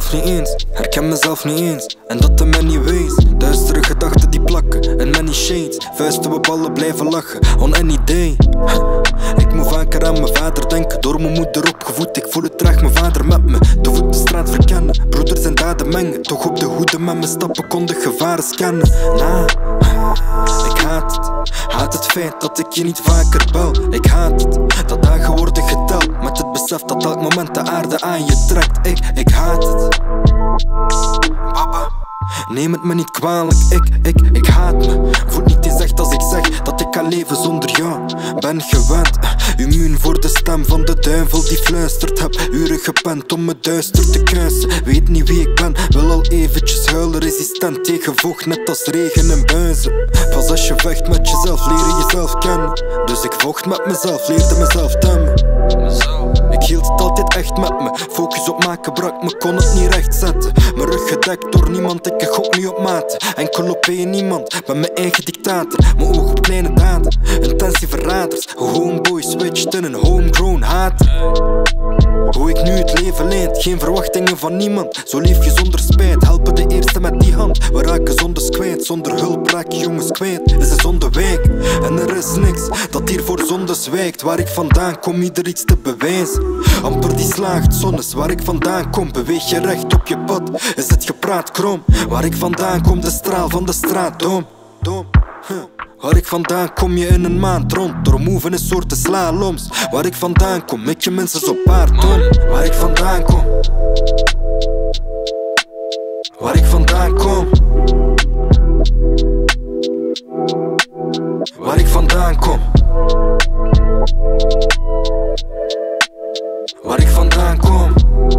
mezelf niet eens, herken mezelf niet eens. En dat de mij niet wees, duistere gedachten die plakken. En many shades, vuisten we ballen blijven lachen. On any day. Ik moet vaker aan mijn vader denken, door mijn moeder opgevoed. Ik voel het traag, mijn vader met me, de voet de straat verkennen. Broeders en daden mengen, toch op de hoede met mijn stappen kon de gevaren scannen. Ik haat het feit dat ik je niet vaker bel. Ik haat het, dat dagen worden geteld. Met het besef dat elk moment de aarde aan je trekt. Ik haat het. Papa, neem het me niet kwalijk, ik haat me. Voelt niet eens echt als ik zeg dat ik kan leven zonder jou. Ben gewend, immuun voor de stem van de duivel die fluistert. Heb uren gepend om me duister te kruisen. Weet niet wie ik ben, wil al eventjes huilen. Resistent tegen vocht, net als regen en buizen. Pas als je vecht met jezelf, leer je jezelf kennen. Dus ik vocht met mezelf, leerde mezelf temmen. Ik hield het altijd echt met me, focus op maken brak me, kon het niet recht zetten. Mijn rug gedekt door niemand, ik gok niet op maten. Enkel op één iemand, met mijn eigen dictaten. Mijn oog op kleine daden, intensie verraders. Homeboy switcht in een homegrown hater. Hoe ik nu het leven leid, geen verwachtingen van niemand. Zo leef je zonder spijt, helpen de eerste met die hand. We raken zondes kwijt, zonder hulp raak je jongens kwijt. Is een zonde wijk, en er is niks dat hier voor zonde zwijgt. Waar ik vandaan kom, ieder iets te bewijzen. Amper die slaagt, zonnes waar ik vandaan kom. Beweeg je recht op je pad, is het gepraat krom. Waar ik vandaan kom, de straal van de straat, dom. Waar ik vandaan kom je in een maand rond. Door moven in soorten slaloms. Waar ik vandaan kom, ik je minstens op paard om. Waar ik vandaan kom. Waar ik vandaan kom. Waar ik vandaan kom. Waar ik vandaan kom.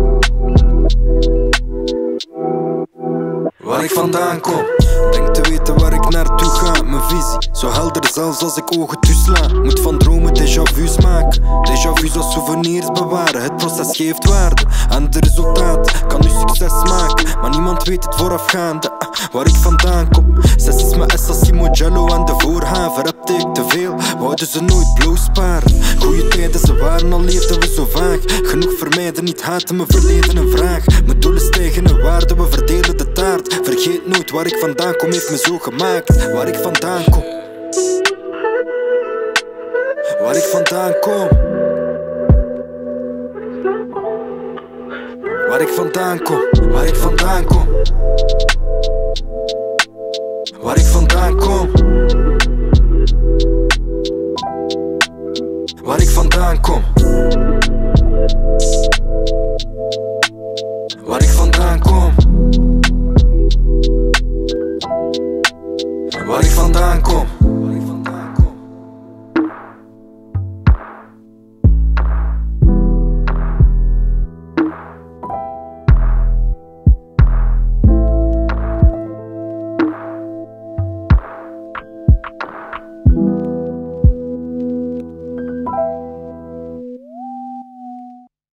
Waar ik vandaan kom. Denk te weten waar ik naartoe ga, mijn visie zo helder zelfs als ik ogen toesla. Moet van dromen déjà vu's maken, déjà vu's als souvenirs bewaren. Het proces geeft waarde aan de resultaten, kan u succes maken, maar niemand weet het voorafgaande. Waar ik vandaan kom, 6 is mijn Essassi Mojello aan de voorhaven. Rapte ik te veel, wouden ze nooit blauw sparen. Goeie tijden ze waren, al leefden we zo vaag. Genoeg vermijden, niet haten, mijn verleden een vraag. Mijn doelen stijgen in waarde, we verdelen de taart. Vergeet nooit waar ik vandaan kom, heeft me zo gemaakt. Waar ik vandaan kom. Waar ik vandaan kom. Waar ik vandaan kom. Waar ik vandaan kom. Waar ik vandaan kom.